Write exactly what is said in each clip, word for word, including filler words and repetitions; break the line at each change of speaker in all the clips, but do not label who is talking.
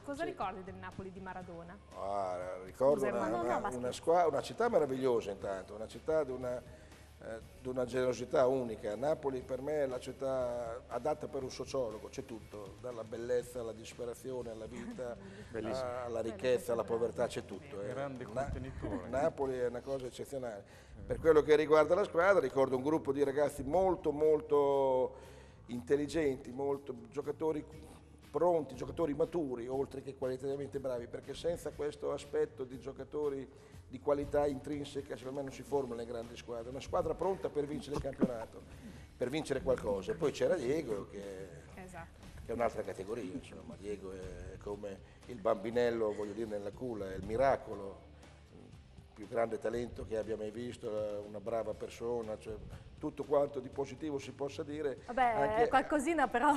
cosa
sì.
ricordi del Napoli di Maradona?
Ah, ricordo
Scusa,
una,
ma no,
una,
no, ma
una, squa- una città meravigliosa intanto, una città di una, eh, di una generosità unica. Napoli per me è la città adatta per un sociologo, c'è tutto, dalla bellezza alla disperazione, alla vita, a- alla ricchezza, alla povertà, c'è tutto. eh.
Grande
Na-
contenitore.
Napoli è una cosa eccezionale. Per quello che riguarda la squadra, ricordo un gruppo di ragazzi molto, molto intelligenti, molto giocatori pronti, giocatori maturi, oltre che qualitativamente bravi, perché senza questo aspetto di giocatori di qualità intrinseca, secondo me non si formano le grandi squadre. Una squadra pronta per vincere il campionato, per vincere qualcosa. E poi c'era Diego, che,
Esatto.
che è un'altra categoria, insomma. Diego è come il bambinello, voglio dire, nella culla, è il miracolo, il più grande talento che abbia mai visto, una brava persona, cioè, tutto quanto di positivo si possa dire.
Vabbè,
anche,
qualcosina però.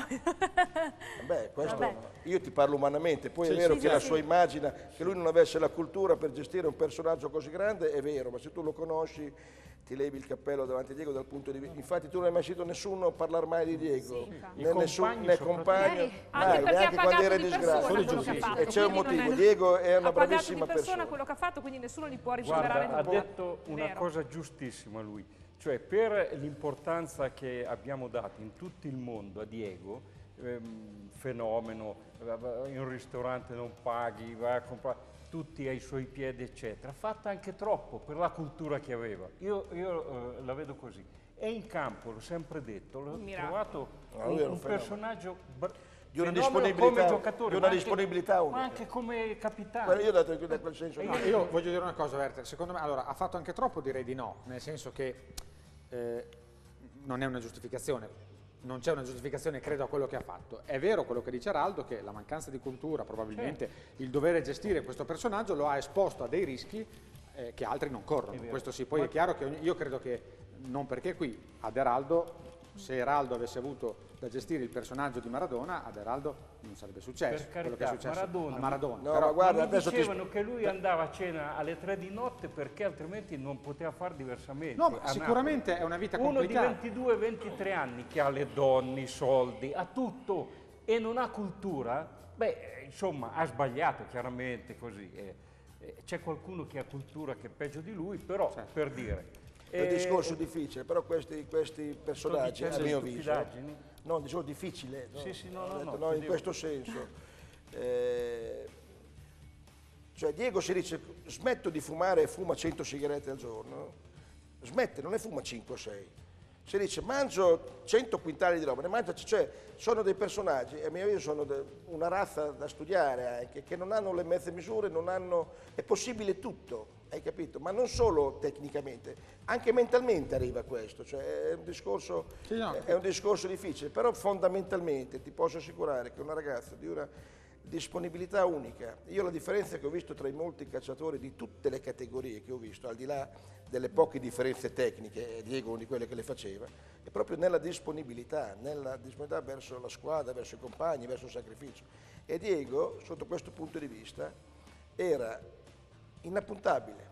Beh, questo,
Vabbè.
io ti parlo umanamente, poi
Sì,
è vero
sì,
che
sì,
la
sì.
sua immagine, che lui non avesse la cultura per gestire un personaggio così grande, è vero, ma se tu lo conosci ti levi il cappello davanti a Diego dal punto di vista. Infatti tu non hai mai sentito nessuno parlare mai di Diego,
Sì, infatti.
né,
I
nessun,
compagni
né
soprattutto.
compagno,
Magari anche
mai,
perché
neanche
ha
quando
pagato
era in
di
disgrazia.
persona quello che ha fatto,
E c'è un
quindi non
motivo,
è-
Diego è una
ha pagato
bravissima
di persona
persona.
quello che ha fatto, quindi nessuno gli può riceverare
Guarda, ha
nulla.
detto
È
una
vero.
cosa giustissima lui, cioè per l'importanza che abbiamo dato in tutto il mondo a Diego, ehm, fenomeno, eh, in un ristorante non paghi, vai a comprare, tutti ai suoi piedi eccetera, ha fatto anche troppo per la cultura che aveva, io, io eh, la vedo così. E in campo, l'ho sempre detto, l'ho
Un miracolo.
trovato
Ah,
un,
lui era un
un
fenomeno.
personaggio br-
Di una
fenomeno
disponibilità-
come giocatore,
di una
ma anche-
disponibilità unica.
ma anche come capitano.
Guarda, io ho dato in quel senso.
No, io voglio dire una cosa, Werther, secondo me, allora, ha fatto anche troppo, direi di no, nel senso che eh, non è una giustificazione, non c'è una giustificazione credo a quello che ha fatto. È vero quello che dice Araldo, che la mancanza di cultura, probabilmente il dover gestire questo personaggio lo ha esposto a dei rischi eh, che altri non corrono, questo sì, poi è chiaro che ogni- io credo che, non perché qui, ad Eraldo, se Eraldo avesse avuto da gestire il personaggio di Maradona, ad Eraldo non sarebbe successo
Per
quello che è
carità,
successo
Maradona,
a Maradona.
No,
Però-
ma guarda,
Ma mi
adesso ti
dicevano che lui andava a cena alle tre di notte perché altrimenti non poteva fare diversamente.
No, ma
a
sicuramente
Napoli.
è una vita
Uno
complicata.
di ventidue ventitré anni che ha le donne, i soldi, ha tutto e non ha cultura, beh, insomma, ha sbagliato chiaramente così. eh. Eh, C'è qualcuno che ha cultura che è peggio di lui, però per dire.
È un
eh,
discorso difficile, però questi, questi personaggi, a
dicendo
mio
di
avviso,
stupidaggini?
no, dicevo difficile, no,
Sì, sì, no,
ho
no,
detto,
no,
no, in
chiedevo.
questo senso. Eh, cioè Diego si dice smetto di fumare e fuma cento sigarette al giorno, smette, non ne fuma cinque o sei. Si dice mangio cento quintali di roba, ne mangia, cioè sono dei personaggi, a mio avviso sono de- una razza da studiare anche, che non hanno le mezze misure, non hanno, è possibile tutto, hai capito? Ma non solo tecnicamente, anche mentalmente arriva questo, cioè è un discorso,
Sì, no.
è un discorso difficile, però fondamentalmente ti posso assicurare che una ragazza di una disponibilità unica, io la differenza che ho visto tra i molti calciatori di tutte le categorie che ho visto, al di là delle poche differenze tecniche, e Diego una di quelle che le faceva, è proprio nella disponibilità, nella disponibilità verso la squadra, verso i compagni, verso il sacrificio. E Diego, sotto questo punto di vista, era inappuntabile.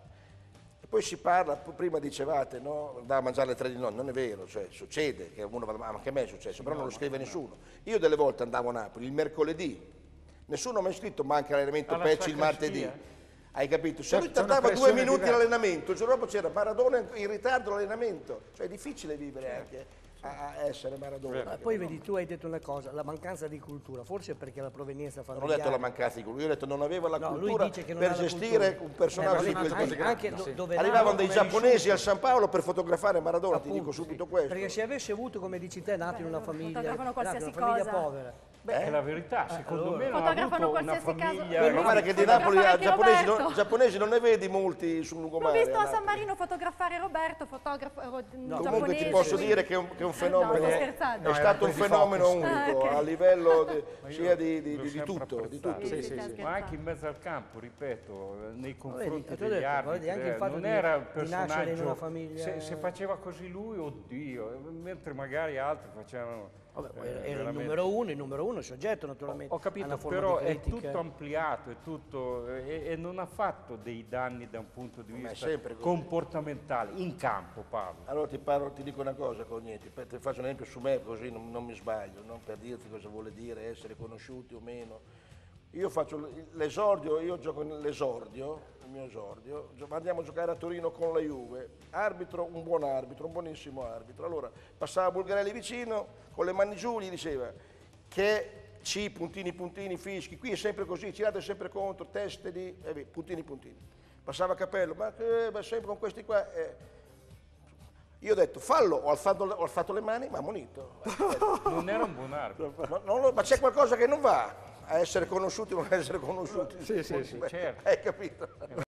E poi si parla, prima dicevate, no? Andava a mangiare le tre di notte, non è vero, cioè succede, che uno va, ma anche a me è successo, però non lo scrive nessuno. Io delle volte andavo a Napoli il mercoledì, nessuno ha mai scritto manca l'allenamento
Alla
Pecci il
sacrestia?
martedì. Hai capito? Se
C'è-
lui
c'è una
tardava due
pressione
minuti
diversa.
l'allenamento, il giorno dopo c'era Maradona in ritardo all'allenamento, cioè è difficile vivere anche a, a essere Maradona.
Poi vedi, tu hai detto una cosa, la mancanza di cultura, forse perché la provenienza
Non
familiare...
ho detto la mancanza di cultura, io ho detto non aveva la
No, lui
cultura
dice che non
per
ha la
gestire
cultura.
un personaggio
Eh,
di
ma
quel
anche-
tipo.
anche do- dove
Arrivavano
nasce,
dei
come è
giapponesi
vissuto.
al San Paolo per fotografare Maradona, ti
Appunto,
dico subito
sì.
questo.
Perché se avesse avuto, come dici te, nato in una famiglia,
fotografano
nato in
qualsiasi
una famiglia
cosa.
povera.
Beh, è la verità, secondo
allora.
me non ha
Fotografano
avuto una
qualsiasi caso.
famiglia.
Quello-
Ma guarda che di
Fotografare
Napoli a
anche
giapponesi,
Roberto.
non, giapponesi non ne vedi molti sul
L'ho
lungomare.
visto a
a
San
Napoli.
Marino fotografare Roberto, fotografo ero-
Comunque
giapponese.
ti posso
quindi-
dire che è un, che è un fenomeno,
No, sto scherzando.
è
No,
stato un
erano quelli di
fenomeno
Focus.
unico
Ah, ok.
a livello di-
Ma io
sia di, di-
l'ho
di- di
sempre
tutto, di
apprezzato.
tutto.
Sì,
Sì,
sì,
sì,
stai
sì.
Ma
scherzando.
anche in mezzo al campo, ripeto, nei confronti
Vedi, ti ho
degli
detto,
arbitri,
vedi, anche il
eh,
fatto
non
di-
era il
di nascere in una
personaggio,
famiglia-
se, se faceva così lui, oddio, mentre magari altri facevano...
Vabbè, poi
eh,
era, era il
veramente-
numero uno, il numero uno è soggetto naturalmente
Ho
a
capito,
una forma
però
di
è
critica.
tutto ampliato, è tutto, e, e non ha fatto dei danni da un punto di
Ma è
vista
sempre così.
comportamentale, in campo parlo.
Allora ti, parlo, ti dico una cosa, Cognetti, per- ti faccio un esempio su me così non, non mi sbaglio, non per dirti cosa vuole dire essere conosciuti o meno. Io faccio l'esordio, io gioco nell'esordio, il mio esordio, gio- andiamo a giocare a Torino con la Juve, arbitro, un buon arbitro, un buonissimo arbitro. Allora passava Bulgarelli vicino, con le mani giù, gli diceva che C, puntini, puntini, fischi, qui è sempre così, tirate sempre contro, teste di, e via, puntini, puntini. Passava Capello, ma che, ma sempre con questi qua. eh. Io ho detto, fallo, ho alzato, ho alzato le mani, ma ammonito.
Non era un buon arbitro.
Ma, non lo- ma c'è qualcosa che non va a essere conosciuti o non essere conosciuti.
Sì, sì, sì, certo.
Hai capito?